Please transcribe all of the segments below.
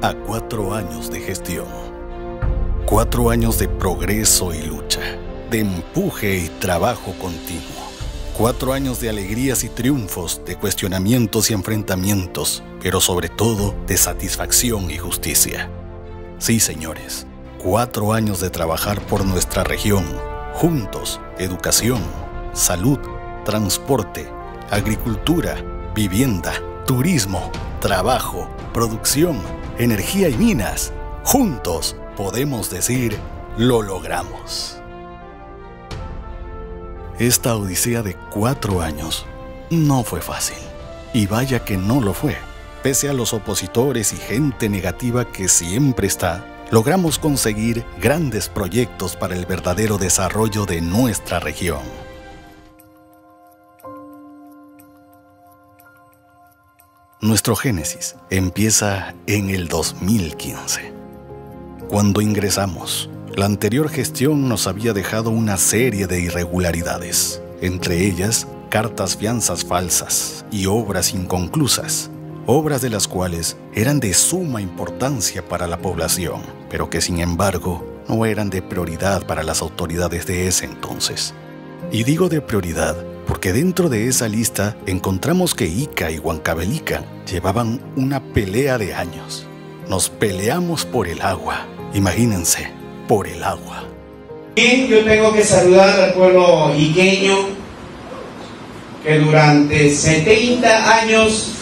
a 4 años de gestión. 4 años de progreso y lucha, de empuje y trabajo continuo. 4 años de alegrías y triunfos, de cuestionamientos y enfrentamientos, pero sobre todo de satisfacción y justicia. Sí, señores, 4 años de trabajar por nuestra región, juntos, educación, salud, transporte, agricultura, vivienda, turismo, trabajo, producción, energía y minas. Juntos podemos decir, lo logramos. Esta odisea de 4 años no fue fácil. Y vaya que no lo fue. Pese a los opositores y gente negativa que siempre está, logramos conseguir grandes proyectos para el verdadero desarrollo de nuestra región. Nuestro génesis empieza en el 2015. Cuando ingresamos, la anterior gestión nos había dejado una serie de irregularidades, entre ellas cartas fianzas falsas y obras inconclusas, obras de las cuales eran de suma importancia para la población, pero que sin embargo no eran de prioridad para las autoridades de ese entonces. Y digo de prioridad porque dentro de esa lista encontramos que Ica y Huancavelica llevaban una pelea de años. Nos peleamos por el agua, imagínense, por el agua. Bien, yo tengo que saludar al pueblo iqueño que durante 70 años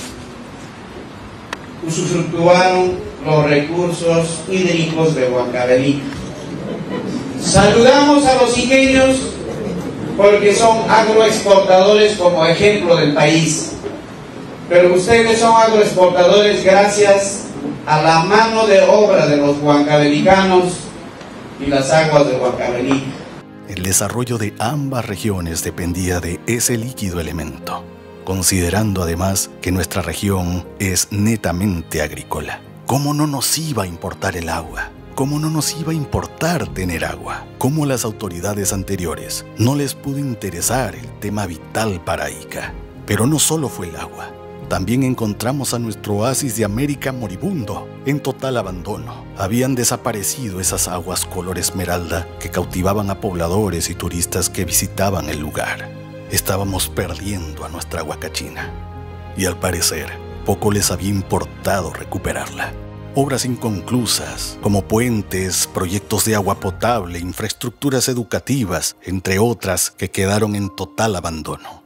usufructuaron los recursos hídricos de Huancavelica. Saludamos a los iqueños porque son agroexportadores como ejemplo del país. Pero ustedes son agroexportadores gracias a la mano de obra de los huancavelicanos y las aguas de Huancavelica. El desarrollo de ambas regiones dependía de ese líquido elemento, considerando además que nuestra región es netamente agrícola. ¿Cómo no nos iba a importar el agua? ¿Cómo no nos iba a importar tener agua? ¿Cómo las autoridades anteriores no les pudo interesar el tema vital para Ica? Pero no solo fue el agua. También encontramos a nuestro oasis de América moribundo, en total abandono. Habían desaparecido esas aguas color esmeralda que cautivaban a pobladores y turistas que visitaban el lugar. Estábamos perdiendo a nuestra Huacachina. Y al parecer, poco les había importado recuperarla. Obras inconclusas, como puentes, proyectos de agua potable, infraestructuras educativas, entre otras que quedaron en total abandono.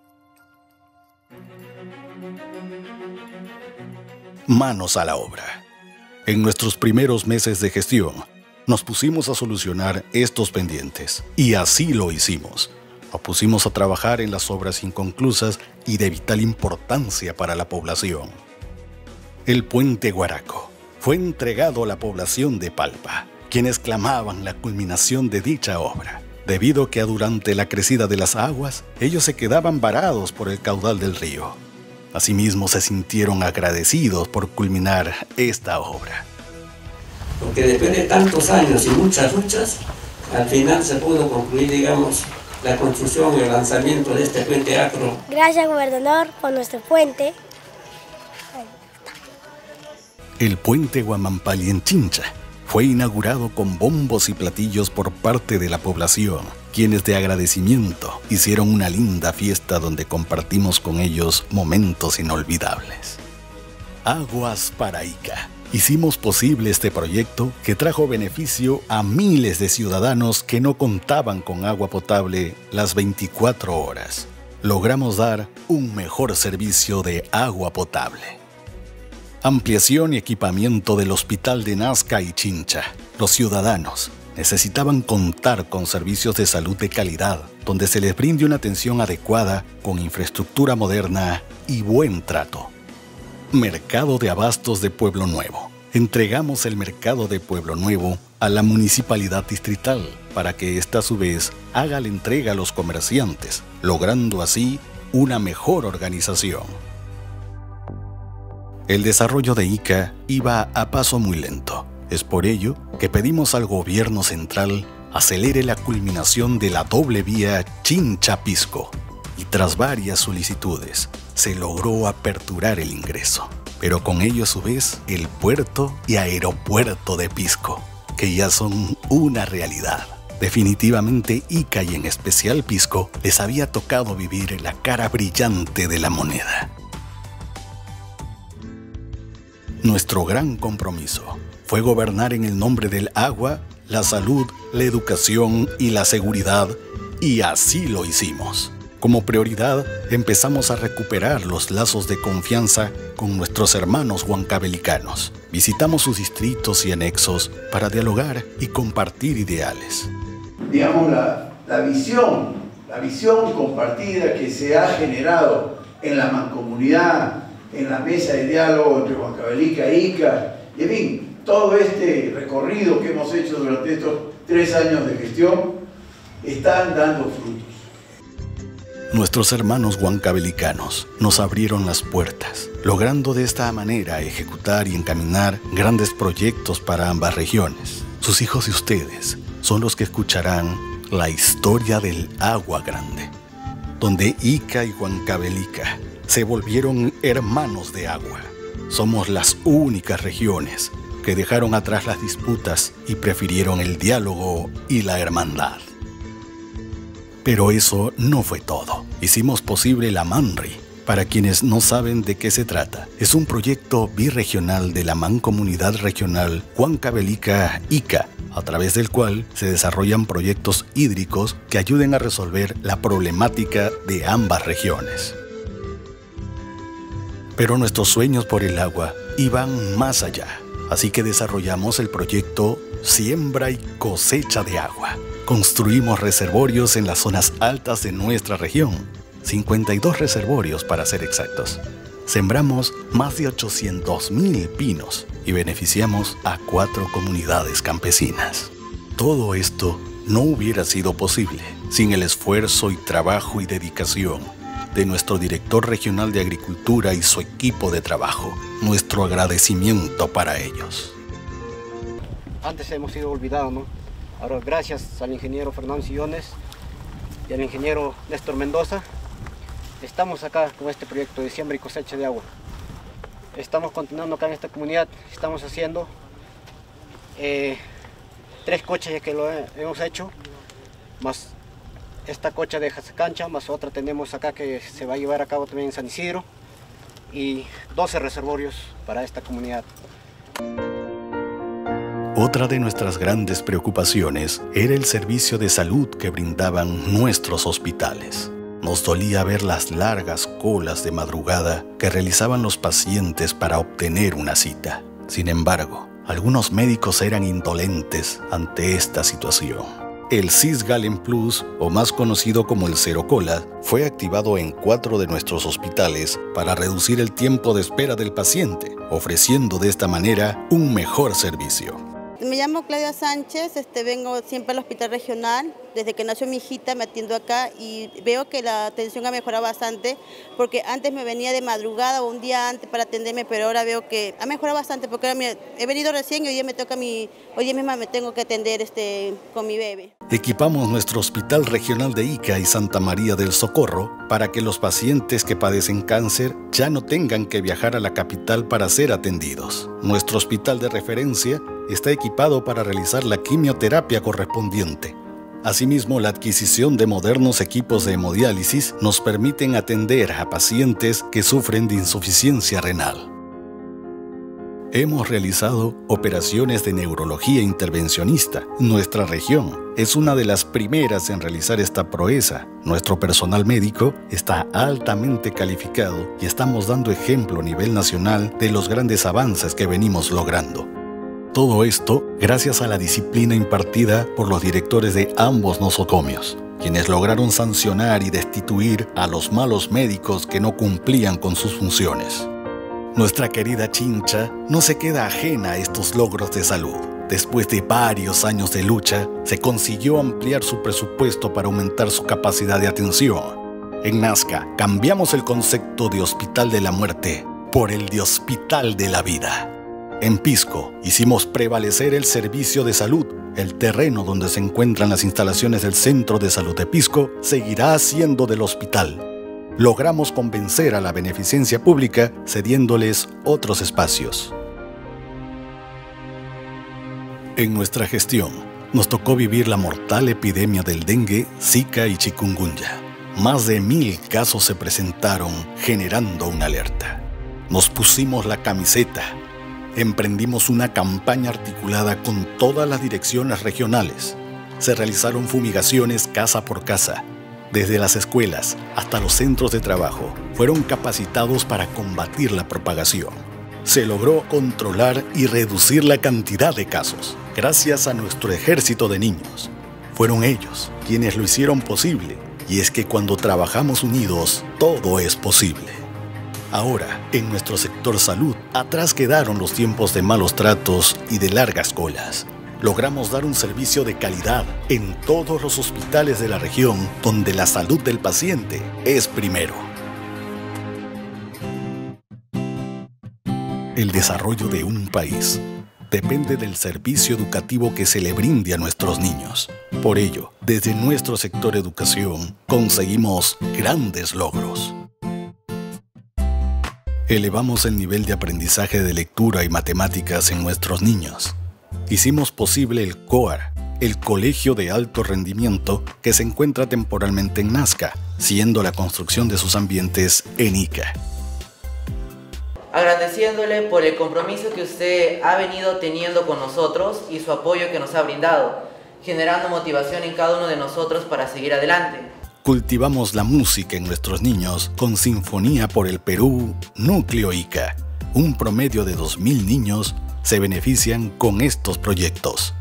Manos a la obra. En nuestros primeros meses de gestión, nos pusimos a solucionar estos pendientes, y así lo hicimos. Nos pusimos a trabajar en las obras inconclusas y de vital importancia para la población. El puente Guaraco fue entregado a la población de Palpa, quienes clamaban la culminación de dicha obra, debido a que durante la crecida de las aguas, ellos se quedaban varados por el caudal del río. Asimismo, se sintieron agradecidos por culminar esta obra. Porque después de tantos años y muchas luchas, al final se pudo concluir, digamos, la construcción y el lanzamiento de este puente acro. Gracias, gobernador, por nuestro puente. El puente Huamampali en Chincha fue inaugurado con bombos y platillos por parte de la población, quienes de agradecimiento hicieron una linda fiesta donde compartimos con ellos momentos inolvidables. Aguas para Ica. Hicimos posible este proyecto que trajo beneficio a miles de ciudadanos que no contaban con agua potable las 24 horas. Logramos dar un mejor servicio de agua potable. Ampliación y equipamiento del Hospital de Nazca y Chincha. Los ciudadanos necesitaban contar con servicios de salud de calidad, donde se les brinde una atención adecuada con infraestructura moderna y buen trato. Mercado de Abastos de Pueblo Nuevo. Entregamos el Mercado de Pueblo Nuevo a la Municipalidad Distrital para que ésta a su vez haga la entrega a los comerciantes, logrando así una mejor organización. El desarrollo de Ica iba a paso muy lento. Es por ello que pedimos al gobierno central acelere la culminación de la doble vía Chincha-Pisco y tras varias solicitudes se logró aperturar el ingreso. pero con ello a su vez el puerto y aeropuerto de Pisco, que ya son una realidad. Definitivamente Ica y en especial Pisco les había tocado vivir la cara brillante de la moneda. Nuestro gran compromiso fue gobernar en el nombre del agua, la salud, la educación y la seguridad, y así lo hicimos. Como prioridad, empezamos a recuperar los lazos de confianza con nuestros hermanos huancavelicanos. Visitamos sus distritos y anexos para dialogar y compartir ideales. Digamos, la visión compartida que se ha generado en la mancomunidad, en la mesa de diálogo entre Huancavelica e Ica, y en fin, todo este recorrido que hemos hecho durante estos 3 años de gestión, están dando frutos. Nuestros hermanos huancavelicanos nos abrieron las puertas, logrando de esta manera ejecutar y encaminar grandes proyectos para ambas regiones. Sus hijos y ustedes son los que escucharán la historia del Agua Grande, donde Ica y Huancavelica se volvieron hermanos de agua. Somos las únicas regiones que dejaron atrás las disputas y prefirieron el diálogo y la hermandad. Pero eso no fue todo. Hicimos posible la MANRI. Para quienes no saben de qué se trata, es un proyecto birregional de la Mancomunidad Regional Huancavelica-Ica, a través del cual se desarrollan proyectos hídricos que ayuden a resolver la problemática de ambas regiones. Pero nuestros sueños por el agua iban más allá, así que desarrollamos el proyecto Siembra y Cosecha de Agua. Construimos reservorios en las zonas altas de nuestra región, 52 reservorios para ser exactos. Sembramos más de 800.000 pinos y beneficiamos a 4 comunidades campesinas. Todo esto no hubiera sido posible sin el esfuerzo y trabajo y dedicación de nuestro director regional de Agricultura y su equipo de trabajo. Nuestro agradecimiento para ellos. Antes hemos sido olvidados, ¿no? Ahora, gracias al ingeniero Fernando Sillones y al ingeniero Néstor Mendoza, estamos acá con este proyecto de siembra y cosecha de agua. Estamos continuando acá en esta comunidad, estamos haciendo 3 cochas ya que lo hemos hecho, más esta cocha de Jasacancha, más otra tenemos acá que se va a llevar a cabo también en San Isidro, y 12 reservorios para esta comunidad. Otra de nuestras grandes preocupaciones era el servicio de salud que brindaban nuestros hospitales. Nos dolía ver las largas colas de madrugada que realizaban los pacientes para obtener una cita. Sin embargo, algunos médicos eran indolentes ante esta situación. El Cisgalen Plus, o más conocido como el Cero Cola, fue activado en 4 de nuestros hospitales para reducir el tiempo de espera del paciente, ofreciendo de esta manera un mejor servicio. Me llamo Claudia Sánchez, vengo siempre al hospital regional. Desde que nació mi hijita me atiendo acá y veo que la atención ha mejorado bastante, porque antes me venía de madrugada o un día antes para atenderme, pero ahora veo que ha mejorado bastante, porque ahora he venido recién y hoy día hoy misma me tengo que atender con mi bebé. Equipamos nuestro Hospital Regional de Ica y Santa María del Socorro para que los pacientes que padecen cáncer ya no tengan que viajar a la capital para ser atendidos. Nuestro hospital de referencia está equipado para realizar la quimioterapia correspondiente. Asimismo, la adquisición de modernos equipos de hemodiálisis nos permiten atender a pacientes que sufren de insuficiencia renal. Hemos realizado operaciones de neurología intervencionista. Nuestra región es una de las primeras en realizar esta proeza. Nuestro personal médico está altamente calificado y estamos dando ejemplo a nivel nacional de los grandes avances que venimos logrando. Todo esto gracias a la disciplina impartida por los directores de ambos nosocomios, quienes lograron sancionar y destituir a los malos médicos que no cumplían con sus funciones. Nuestra querida Chincha no se queda ajena a estos logros de salud. Después de varios años de lucha, se consiguió ampliar su presupuesto para aumentar su capacidad de atención. En Nazca, cambiamos el concepto de Hospital de la Muerte por el de Hospital de la Vida. En Pisco, hicimos prevalecer el servicio de salud. El terreno donde se encuentran las instalaciones del Centro de Salud de Pisco seguirá siendo del hospital. logramos convencer a la beneficencia pública cediéndoles otros espacios. En nuestra gestión, nos tocó vivir la mortal epidemia del dengue, zika y chikungunya. Más de 1000 casos se presentaron, generando una alerta. Nos pusimos la camiseta. Emprendimos una campaña articulada con todas las direcciones regionales. Se realizaron fumigaciones casa por casa. Desde las escuelas hasta los centros de trabajo fueron capacitados para combatir la propagación. Se logró controlar y reducir la cantidad de casos, gracias a nuestro ejército de niños. Fueron ellos quienes lo hicieron posible, y es que cuando trabajamos unidos, todo es posible. Ahora, en nuestro sector salud, atrás quedaron los tiempos de malos tratos y de largas colas. Logramos dar un servicio de calidad en todos los hospitales de la región, donde la salud del paciente es primero. El desarrollo de un país depende del servicio educativo que se le brinde a nuestros niños. Por ello, desde nuestro sector educación, conseguimos grandes logros. Elevamos el nivel de aprendizaje de lectura y matemáticas en nuestros niños. Hicimos posible el COAR, el Colegio de Alto Rendimiento, que se encuentra temporalmente en Nazca, siendo la construcción de sus ambientes en Ica. Agradeciéndole por el compromiso que usted ha venido teniendo con nosotros y su apoyo que nos ha brindado, generando motivación en cada uno de nosotros para seguir adelante. Cultivamos la música en nuestros niños con Sinfonía por el Perú, Núcleo Ica. Un promedio de 2000 niños se benefician con estos proyectos.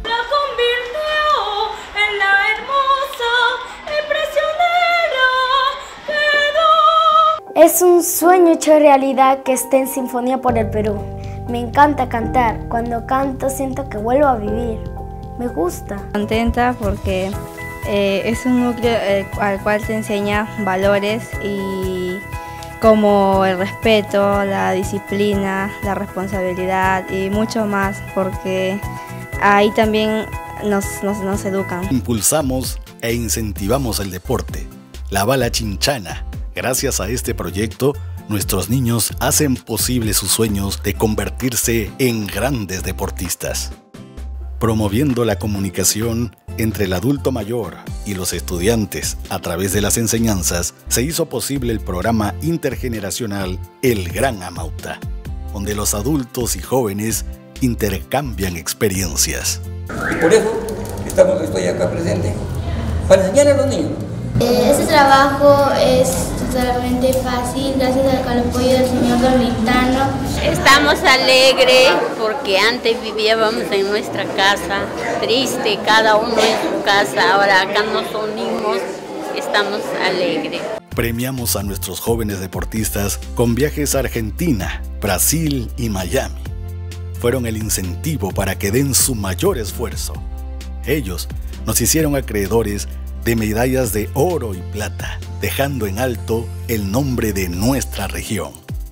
Es un sueño hecho realidad que esté en Sinfonía por el Perú. Me encanta cantar. Cuando canto siento que vuelvo a vivir. Me gusta. Contenta porque es un núcleo al cual se enseña valores y como el respeto, la disciplina, la responsabilidad y mucho más, porque ahí también nos educan. Impulsamos e incentivamos el deporte, la bala chinchana. Gracias a este proyecto, nuestros niños hacen posible sus sueños de convertirse en grandes deportistas. Promoviendo la comunicación entre el adulto mayor y los estudiantes a través de las enseñanzas, se hizo posible el programa intergeneracional El Gran Amauta, donde los adultos y jóvenes intercambian experiencias. Y por eso estoy acá presente, para enseñar a los niños. Este trabajo es totalmente fácil gracias al apoyo del señor Dormitano. Estamos alegres porque antes vivíamos en nuestra casa, triste, cada uno en su casa. Ahora acá nos unimos, estamos alegres. Premiamos a nuestros jóvenes deportistas con viajes a Argentina, Brasil y Miami. Fueron el incentivo para que den su mayor esfuerzo. Ellos nos hicieron acreedores de medallas de oro y plata, dejando en alto el nombre de nuestra región.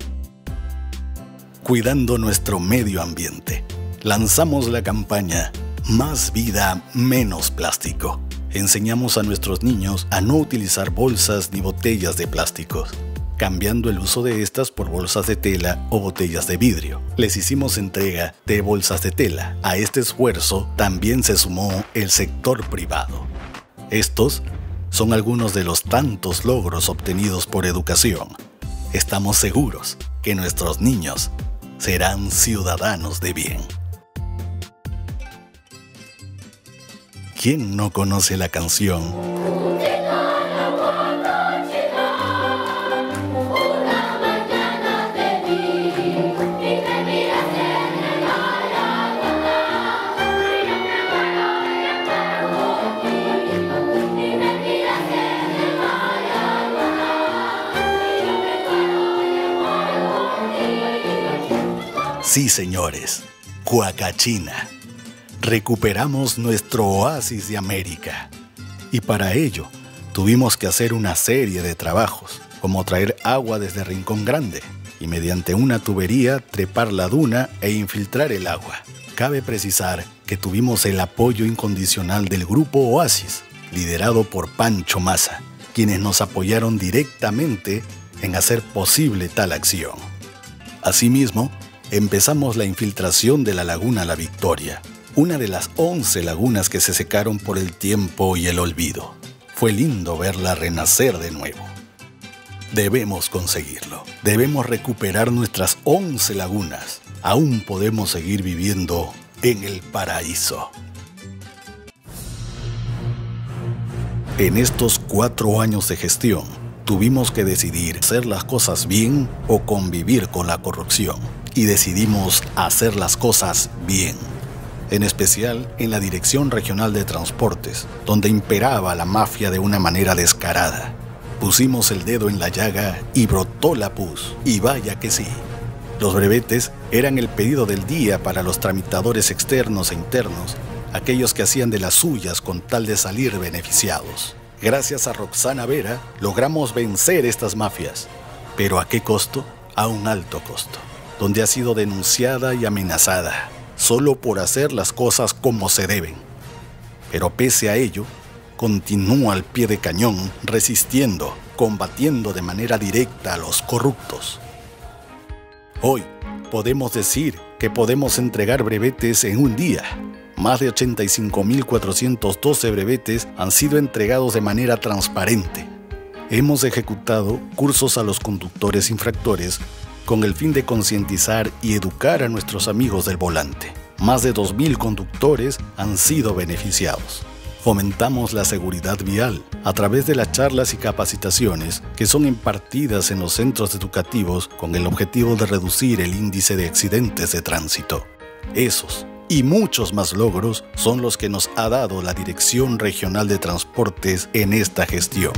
Cuidando nuestro medio ambiente, lanzamos la campaña Más vida, menos plástico. Enseñamos a nuestros niños a no utilizar bolsas ni botellas de plásticos, cambiando el uso de estas por bolsas de tela o botellas de vidrio. Les hicimos entrega de bolsas de tela. A este esfuerzo también se sumó el sector privado. Estos son algunos de los tantos logros obtenidos por educación. Estamos seguros que nuestros niños serán ciudadanos de bien. ¿Quién no conoce la canción? Sí, señores, Huacachina. Recuperamos nuestro oasis de América. Y para ello, tuvimos que hacer una serie de trabajos, como traer agua desde Rincón Grande y mediante una tubería trepar la duna e infiltrar el agua. Cabe precisar que tuvimos el apoyo incondicional del Grupo Oasis, liderado por Pancho Massa, quienes nos apoyaron directamente en hacer posible tal acción. Asimismo, empezamos la infiltración de la laguna La Victoria, una de las 11 lagunas que se secaron por el tiempo y el olvido. Fue lindo verla renacer de nuevo. Debemos conseguirlo. Debemos recuperar nuestras 11 lagunas. Aún podemos seguir viviendo en el paraíso. En estos 4 años de gestión, tuvimos que decidir hacer las cosas bien o convivir con la corrupción. Y decidimos hacer las cosas bien. En especial en la Dirección Regional de Transportes, donde imperaba la mafia de una manera descarada. Pusimos el dedo en la llaga y brotó la pus. Y vaya que sí. Los brevetes eran el pedido del día para los tramitadores externos e internos, aquellos que hacían de las suyas con tal de salir beneficiados. Gracias a Roxana Vera logramos vencer estas mafias. ¿Pero a qué costo? A un alto costo, donde ha sido denunciada y amenazada, solo por hacer las cosas como se deben. Pero pese a ello, continúa al pie de cañón, resistiendo, combatiendo de manera directa a los corruptos. Hoy podemos decir que podemos entregar brevetes en un día. Más de 85.412 brevetes han sido entregados de manera transparente. Hemos ejecutado cursos a los conductores infractores con el fin de concientizar y educar a nuestros amigos del volante. Más de 2.000 conductores han sido beneficiados. Fomentamos la seguridad vial a través de las charlas y capacitaciones que son impartidas en los centros educativos con el objetivo de reducir el índice de accidentes de tránsito. Esos y muchos más logros son los que nos ha dado la Dirección Regional de Transportes en esta gestión.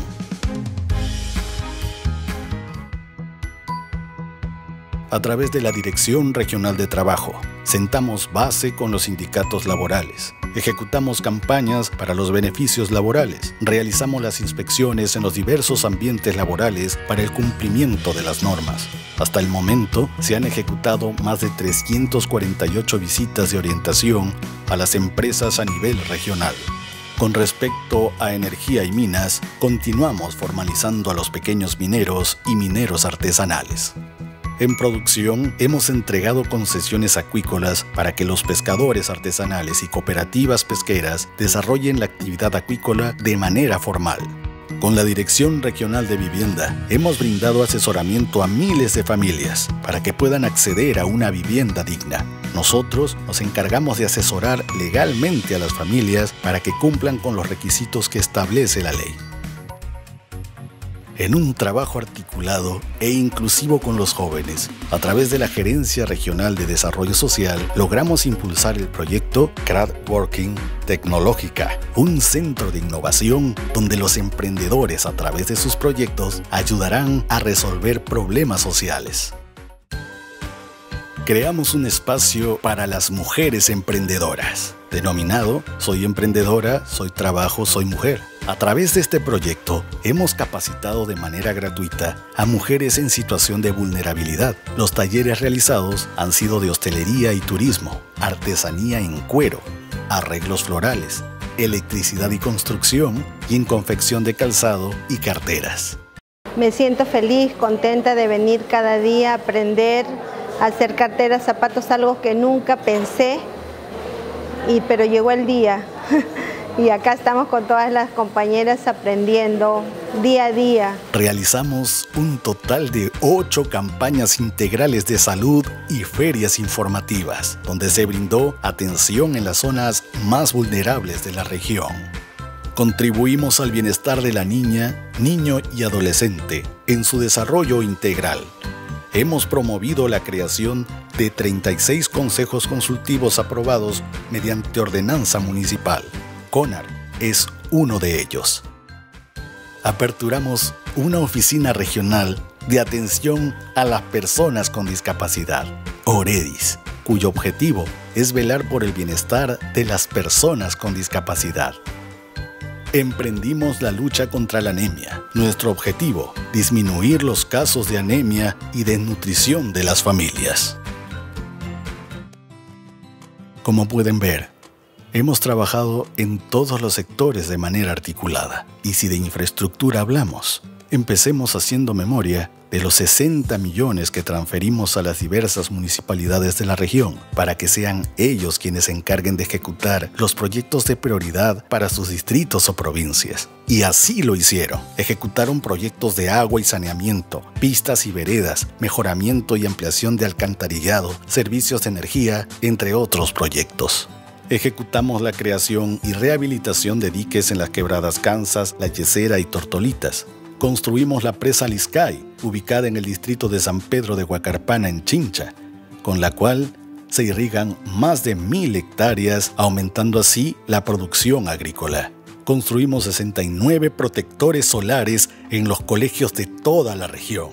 A través de la Dirección Regional de Trabajo, sentamos base con los sindicatos laborales, ejecutamos campañas para los beneficios laborales, realizamos las inspecciones en los diversos ambientes laborales para el cumplimiento de las normas. Hasta el momento se han ejecutado más de 348 visitas de orientación a las empresas a nivel regional. Con respecto a energía y minas, continuamos formalizando a los pequeños mineros y mineros artesanales. En producción, hemos entregado concesiones acuícolas para que los pescadores artesanales y cooperativas pesqueras desarrollen la actividad acuícola de manera formal. Con la Dirección Regional de Vivienda, hemos brindado asesoramiento a miles de familias para que puedan acceder a una vivienda digna. Nosotros nos encargamos de asesorar legalmente a las familias para que cumplan con los requisitos que establece la ley. En un trabajo articulado e inclusivo con los jóvenes, a través de la Gerencia Regional de Desarrollo Social, logramos impulsar el proyecto Crowdworking Tecnológica, un centro de innovación donde los emprendedores a través de sus proyectos ayudarán a resolver problemas sociales. Creamos un espacio para las mujeres emprendedoras, denominado Soy Emprendedora, Soy Trabajo, Soy Mujer. A través de este proyecto, hemos capacitado de manera gratuita a mujeres en situación de vulnerabilidad. Los talleres realizados han sido de hostelería y turismo, artesanía en cuero, arreglos florales, electricidad y construcción, y en confección de calzado y carteras. Me siento feliz, contenta de venir cada día a aprender a hacer carteras, zapatos, algo que nunca pensé, pero llegó el día. Y acá estamos con todas las compañeras aprendiendo día a día. Realizamos un total de 8 campañas integrales de salud y ferias informativas, donde se brindó atención en las zonas más vulnerables de la región. Contribuimos al bienestar de la niña, niño y adolescente en su desarrollo integral. Hemos promovido la creación de 36 consejos consultivos aprobados mediante ordenanza municipal. CONAR es uno de ellos. Aperturamos una oficina regional de atención a las personas con discapacidad, OREDIS, cuyo objetivo es velar por el bienestar de las personas con discapacidad. Emprendimos la lucha contra la anemia. Nuestro objetivo, disminuir los casos de anemia y desnutrición de las familias. Como pueden ver, Hemos trabajado en todos los sectores de manera articulada. Y si de infraestructura hablamos, empecemos haciendo memoria de los 60 millones que transferimos a las diversas municipalidades de la región para que sean ellos quienes se encarguen de ejecutar los proyectos de prioridad para sus distritos o provincias. Y así lo hicieron. Ejecutaron proyectos de agua y saneamiento, pistas y veredas, mejoramiento y ampliación de alcantarillado, servicios de energía, entre otros proyectos. Ejecutamos la creación y rehabilitación de diques en las quebradas Kansas, La Yesera y Tortolitas. Construimos la presa Liscay, ubicada en el distrito de San Pedro de Huacarpana, en Chincha, con la cual se irrigan más de 1000 hectáreas, aumentando así la producción agrícola. Construimos 69 protectores solares en los colegios de toda la región,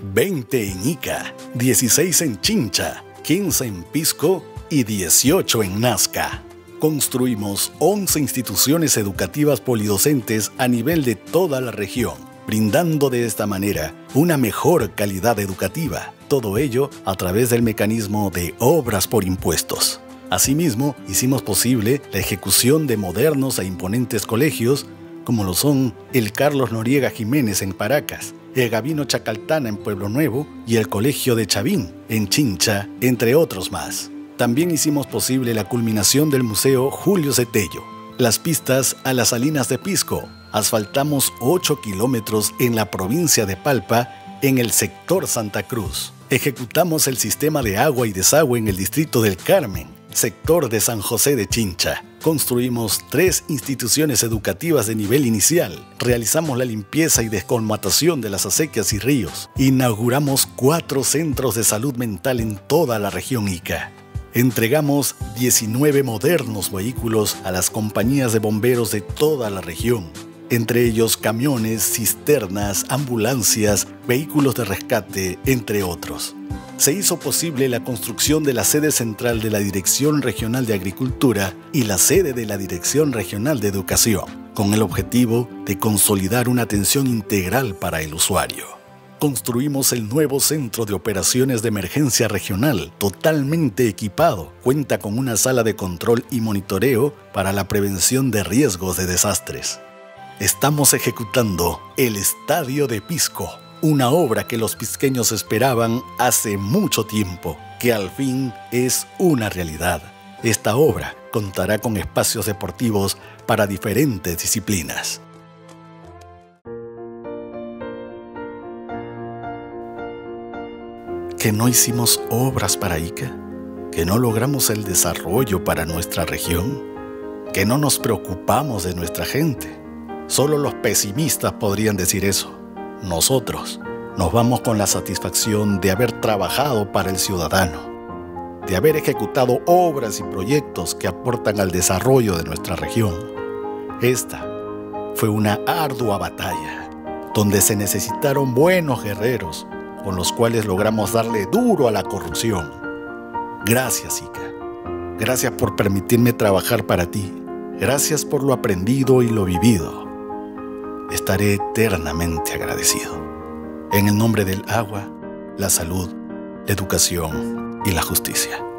20 en Ica, 16 en Chincha, 15 en Pisco y 18 en Nazca. Construimos 11 instituciones educativas polidocentes a nivel de toda la región, brindando de esta manera una mejor calidad educativa. Todo ello a través del mecanismo de obras por impuestos. Asimismo, hicimos posible la ejecución de modernos e imponentes colegios, como lo son el Carlos Noriega Jiménez en Paracas, el Gabino Chacaltana en Pueblo Nuevo y el Colegio de Chavín en Chincha, entre otros más. También hicimos posible la culminación del Museo Julio Cetello, las pistas a las Salinas de Pisco. Asfaltamos 8 kilómetros en la provincia de Palpa, en el sector Santa Cruz. Ejecutamos el sistema de agua y desagüe en el distrito del Carmen, sector de San José de Chincha. Construimos 3 instituciones educativas de nivel inicial. Realizamos la limpieza y descolmatación de las acequias y ríos. Inauguramos 4 centros de salud mental en toda la región Ica. Entregamos 19 modernos vehículos a las compañías de bomberos de toda la región, entre ellos camiones, cisternas, ambulancias, vehículos de rescate, entre otros. Se hizo posible la construcción de la sede central de la Dirección Regional de Agricultura y la sede de la Dirección Regional de Educación, con el objetivo de consolidar una atención integral para el usuario. Construimos el nuevo Centro de Operaciones de Emergencia Regional, totalmente equipado. Cuenta con una sala de control y monitoreo para la prevención de riesgos de desastres. Estamos ejecutando el Estadio de Pisco, una obra que los pisqueños esperaban hace mucho tiempo, que al fin es una realidad. Esta obra contará con espacios deportivos para diferentes disciplinas. ¿Que no hicimos obras para Ica? ¿Que no logramos el desarrollo para nuestra región? ¿Que no nos preocupamos de nuestra gente? Solo los pesimistas podrían decir eso. Nosotros nos vamos con la satisfacción de haber trabajado para el ciudadano, de haber ejecutado obras y proyectos que aportan al desarrollo de nuestra región. Esta fue una ardua batalla, donde se necesitaron buenos guerreros, con los cuales logramos darle duro a la corrupción. Gracias, Ica. Gracias por permitirme trabajar para ti. Gracias por lo aprendido y lo vivido. Estaré eternamente agradecido. En el nombre del agua, la salud, la educación y la justicia.